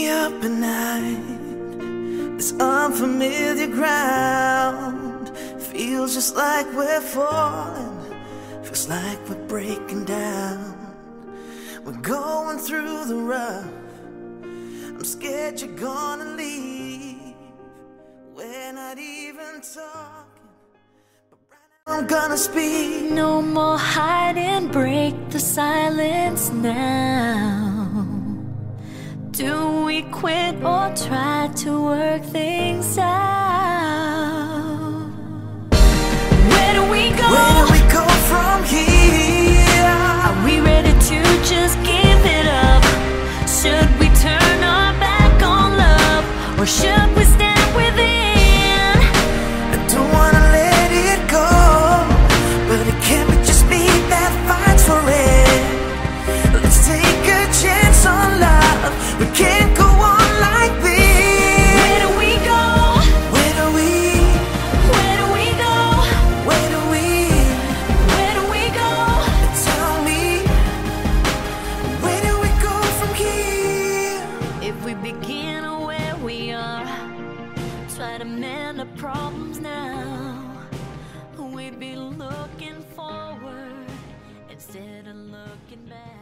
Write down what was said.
me up at night. This unfamiliar ground feels just like we're falling, feels like we're breaking down. We're going through the rough. I'm scared you're gonna leave. We're not even talking, but right now I'm gonna speak. No more hiding, break the silence now. Do we quit or try to work things out? Where do we go? Where do we go from here? Are we ready to just give it up? Should we turn our back on love, or should we stand within? I don't wanna let it go, but it can't be just me that fights for it. Let's take a chance on love. We can't go on like this. Where do we go? Where do we? Where do we go? Where do we? Where do we go? Tell me, where do we go from here? If we begin where we are, try to mend the problems now, we'd be looking forward instead of looking back.